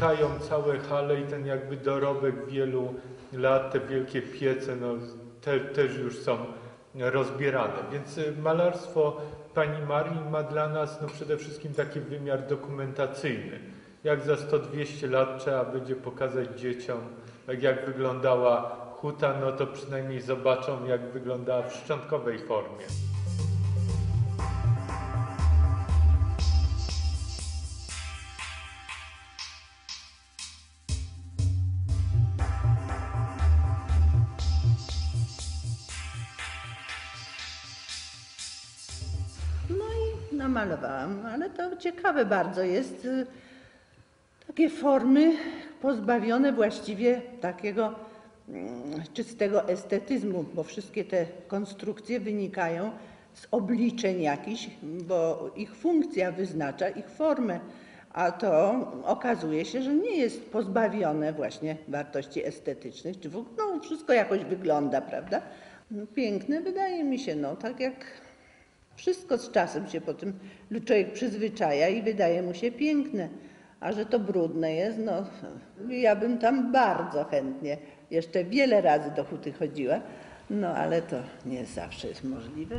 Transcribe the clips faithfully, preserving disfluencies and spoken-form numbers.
zamykają całe hale i ten jakby dorobek wielu lat, te wielkie piece, no, te, też już są rozbierane. Więc malarstwo pani Marii ma dla nas no, przede wszystkim taki wymiar dokumentacyjny. Jak za sto dwieście lat trzeba będzie pokazać dzieciom, tak jak wyglądała huta, no to przynajmniej zobaczą, jak wyglądała w szczątkowej formie. Namalowałam, ale to ciekawe bardzo jest. Takie formy pozbawione właściwie takiego czystego estetyzmu, bo wszystkie te konstrukcje wynikają z obliczeń jakichś, bo ich funkcja wyznacza ich formę, a to okazuje się, że nie jest pozbawione właśnie wartości estetycznych, czy w ogóle no, wszystko jakoś wygląda, prawda? No, piękne wydaje mi się, no tak jak wszystko z czasem się po tym człowiek przyzwyczaja i wydaje mu się piękne, a że to brudne jest, no ja bym tam bardzo chętnie jeszcze wiele razy do huty chodziła, no ale to nie zawsze jest możliwe.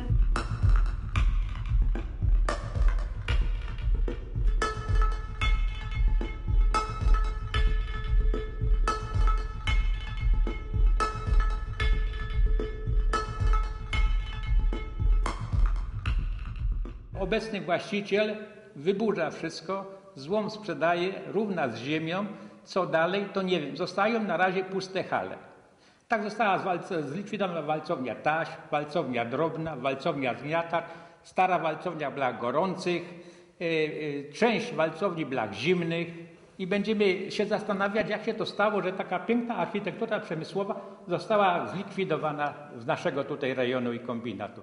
Obecny właściciel wyburza wszystko, złom sprzedaje, równa z ziemią. Co dalej, to nie wiem. Zostają na razie puste hale. Tak została zlikwidowana walcownia taśm, walcownia drobna, walcownia zgniatar, stara walcownia blach gorących, część walcowni blach zimnych i będziemy się zastanawiać, jak się to stało, że taka piękna architektura przemysłowa została zlikwidowana z naszego tutaj rejonu i kombinatu.